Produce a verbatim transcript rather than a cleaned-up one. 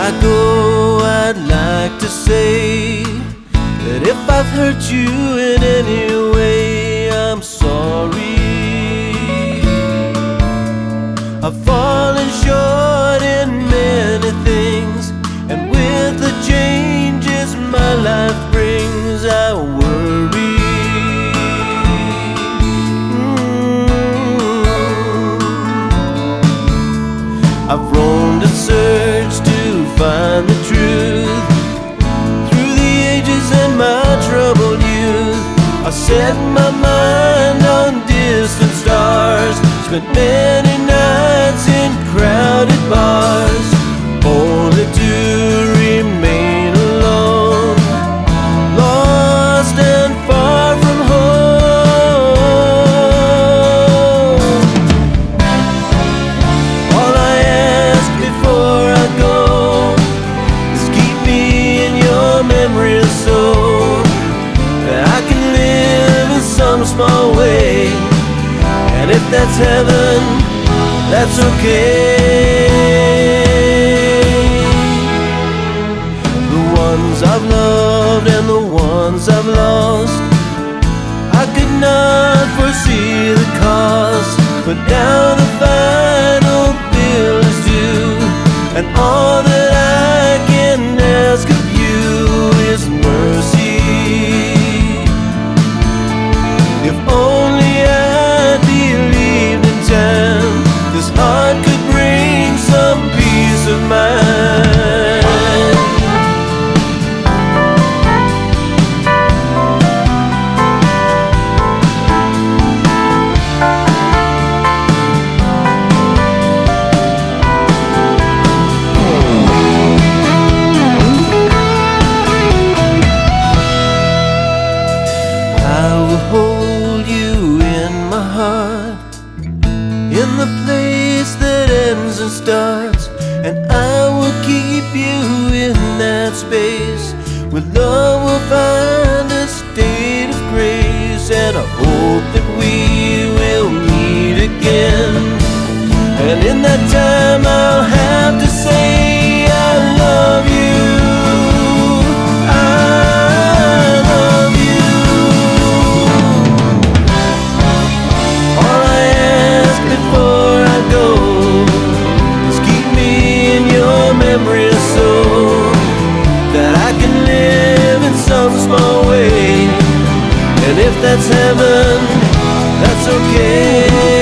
I go, I'd like to say that if I've hurt you in any way, I'm sorry. I've fallen short in many things, and with the changes my life brings, I worry. mm. I've roamed and searched to find the truth through the ages and my troubled youth. I set my mind on distant stars, spent many nights in crowded bars, only to remain alone, lost and far from home. All I ask before I go is keep me in your memory so that I can live in some small way. And if that's heaven, that's okay. The ones I've loved and the ones I've lost, I could not foresee the cost, but now the final bill is due, and all that I can ask of you is mercy. If only I believed in time, this heart could bring some peace of mind. I will hold you in my heart, in the place that ends and starts, and I will keep you in that space where love will find a state of grace. And I hope that we will meet again, and in that time I'll have to say I love you. So that I can live in some small way, and if that's heaven, that's okay.